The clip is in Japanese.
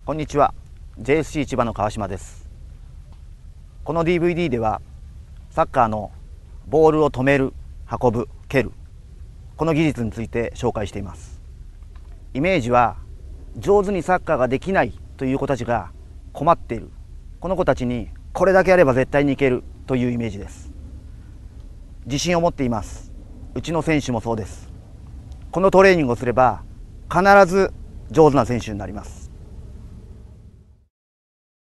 こんにちは。 JSC 千葉の川島です。この DVD ではサッカーのボールを止める、運ぶ、蹴る、この技術について紹介しています。イメージは上手にサッカーができないという子たちが困っている、この子たちにこれだけやれば絶対にいけるというイメージです。自信を持っています。うちの選手もそうです。このトレーニングをすれば必ず上手な選手になります。